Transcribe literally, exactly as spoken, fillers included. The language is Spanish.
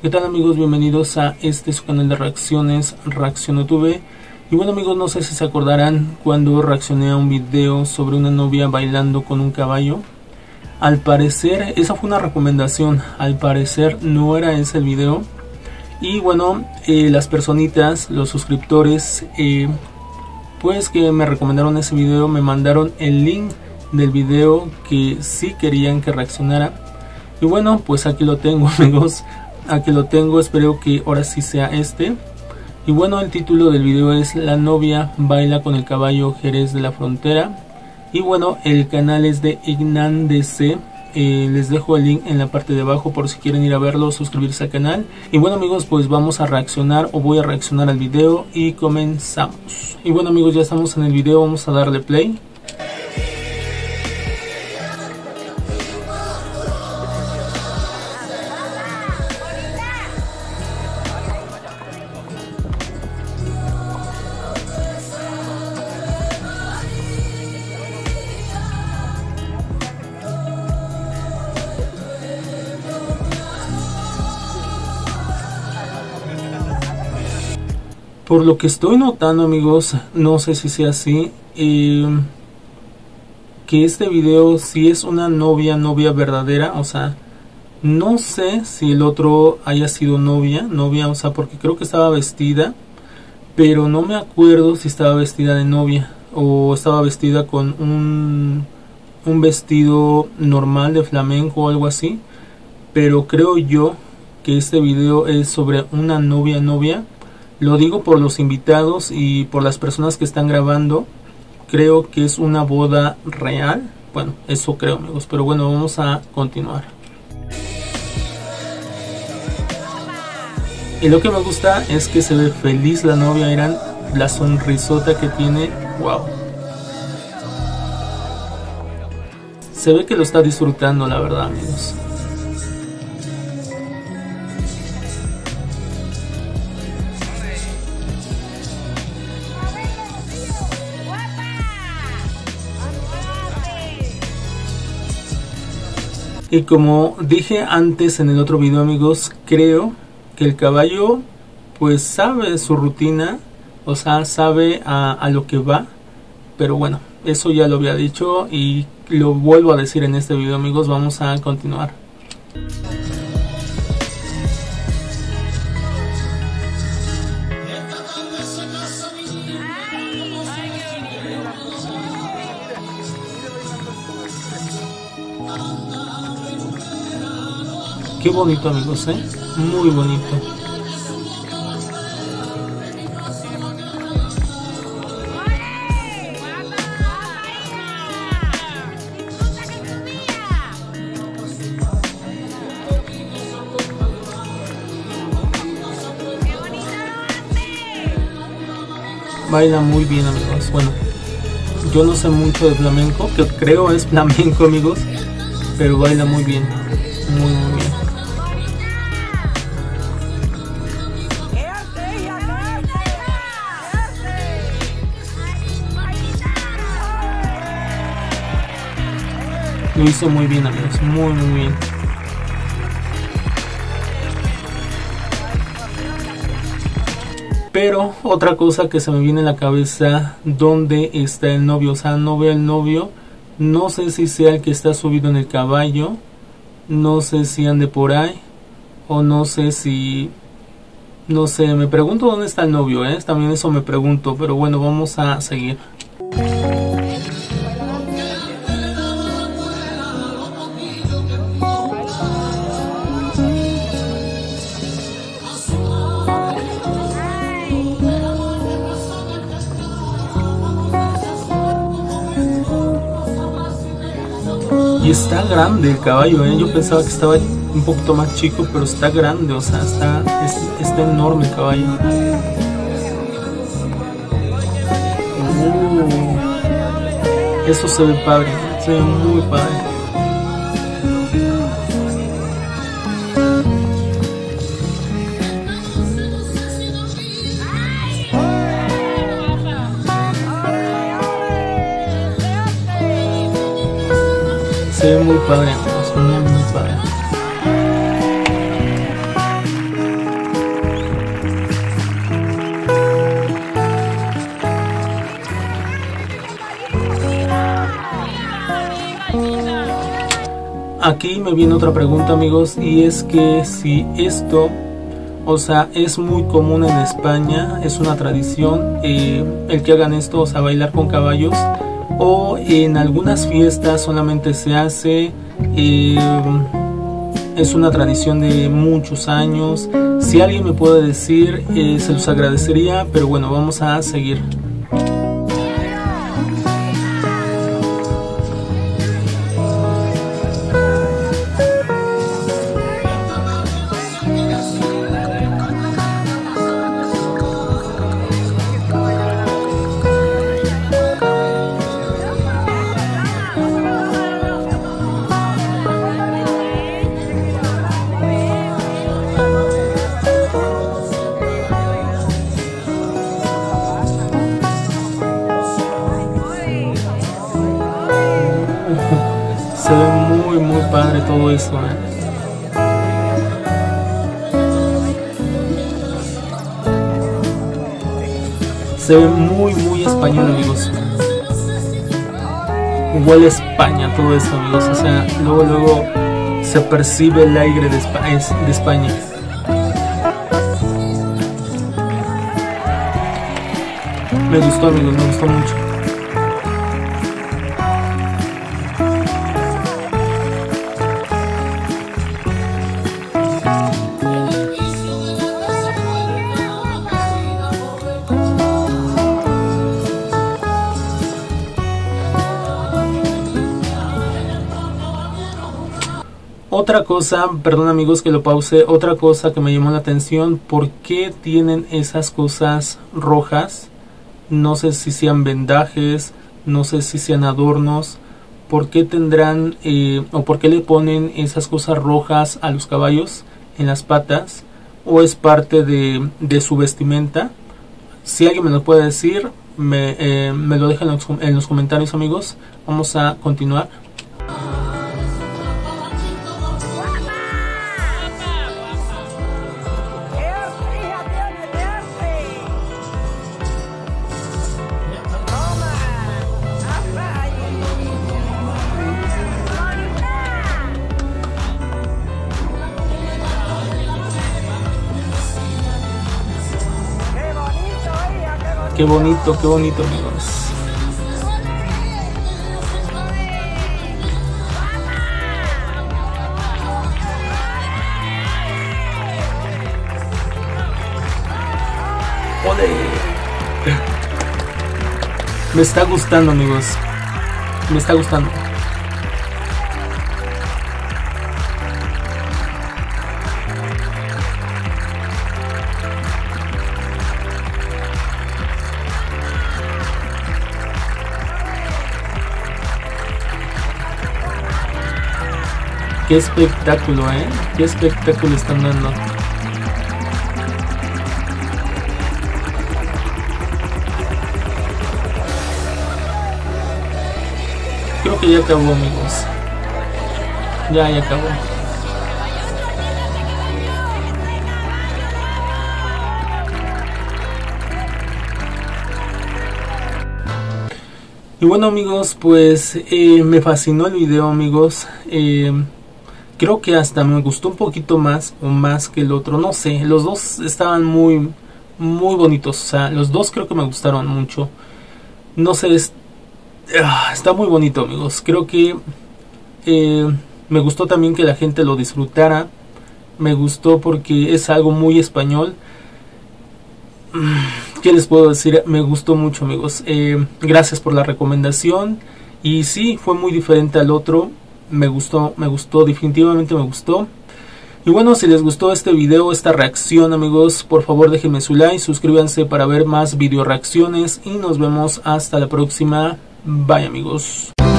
¿Qué tal amigos? Bienvenidos a este su canal de reacciones, ReaccionoTube. Y bueno amigos, no sé si se acordarán cuando reaccioné a un video sobre una novia bailando con un caballo. Al parecer, esa fue una recomendación, al parecer no era ese el video. Y bueno, eh, las personitas, los suscriptores, eh, pues que me recomendaron ese video, me mandaron el link del video que sí querían que reaccionara. Y bueno, pues aquí lo tengo amigos, aquí lo tengo, espero que ahora sí sea este. Y bueno, el título del video es La novia baila con el caballo Jerez de la Frontera. Y bueno, el canal es de IgnanDC. Eh, les dejo el link en la parte de abajo por si quieren ir a verlo, suscribirse al canal. Y bueno amigos, pues vamos a reaccionar o voy a reaccionar al video y comenzamos. Y bueno amigos, ya estamos en el video, vamos a darle play. Por lo que estoy notando amigos, no sé si sea así, eh, que este video sí es una novia, novia verdadera, o sea, no sé si el otro haya sido novia, novia, o sea, porque creo que estaba vestida, pero no me acuerdo si estaba vestida de novia o estaba vestida con un, un vestido normal de flamenco o algo así, pero creo yo que este video es sobre una novia, novia. Lo digo por los invitados y por las personas que están grabando. Creo que es una boda real. Bueno, eso creo amigos. Pero bueno, vamos a continuar. Y lo que me gusta es que se ve feliz la novia. Eran la sonrisota que tiene. Wow. Se ve que lo está disfrutando, la verdad amigos. Y como dije antes en el otro video amigos, creo que el caballo pues sabe su rutina, o sea, sabe a, a lo que va. Pero bueno, eso ya lo había dicho y lo vuelvo a decir en este video amigos, vamos a continuar. Qué bonito amigos, ¿eh? Muy bonito. Baila muy bien amigos. Bueno, yo no sé mucho de flamenco, que creo es flamenco amigos, pero baila muy bien, muy muy bien. Lo hizo muy bien amigos, muy muy bien. Pero otra cosa que se me viene en la cabeza, ¿dónde está el novio? O sea, no veo el novio. No sé si sea el que está subido en el caballo. No sé si ande por ahí. O no sé si... No sé, me pregunto dónde está el novio, ¿eh? También eso me pregunto, pero bueno, vamos a seguir. Y está grande el caballo, ¿eh? Yo pensaba que estaba un poquito más chico, pero está grande, o sea, está, es, está enorme el caballo. Uh, eso se ve padre, se ve muy padre. Se ve muy padre, amigos, muy muy padre. Aquí me viene otra pregunta, amigos, y es que si esto, o sea, es muy común en España, es una tradición eh, el que hagan esto, o sea, bailar con caballos, o en algunas fiestas solamente se hace, eh, es una tradición de muchos años. Si alguien me puede decir, eh, se los agradecería, pero bueno, vamos a seguir. Se ve muy muy padre todo eso, ¿eh? Se ve muy muy español, amigos. Huele a España todo eso, amigos. O sea, luego luego se percibe el aire de España, de España. Me gustó, amigos, me gustó mucho. Otra cosa, perdón amigos que lo pause, otra cosa que me llamó la atención, ¿por qué tienen esas cosas rojas? No sé si sean vendajes, no sé si sean adornos, ¿por qué tendrán eh, o por qué le ponen esas cosas rojas a los caballos en las patas? ¿O es parte de, de su vestimenta? Si alguien me lo puede decir, me, eh, me lo deja en los, en los comentarios, amigos. Vamos a continuar. Qué bonito, qué bonito, amigos. ¡Ole! Me está gustando, amigos. Me está gustando. Qué espectáculo, ¿eh? Qué espectáculo están dando. Creo que ya acabó, amigos. Ya, ya acabó. Y bueno, amigos, pues eh, me fascinó el video, amigos. Eh, Creo que hasta me gustó un poquito más o más que el otro, no sé, los dos estaban muy muy bonitos, o sea, los dos creo que me gustaron mucho. No sé, es, uh, está muy bonito, amigos. Creo que eh, me gustó también que la gente lo disfrutara. Me gustó porque es algo muy español. ¿Qué les puedo decir? Me gustó mucho, amigos. Eh, gracias por la recomendación. Y sí, fue muy diferente al otro. Me gustó, me gustó, definitivamente me gustó. Y bueno, si les gustó este video, esta reacción, amigos, por favor déjenme su like, suscríbanse para ver más video reacciones y nos vemos hasta la próxima. Bye, amigos.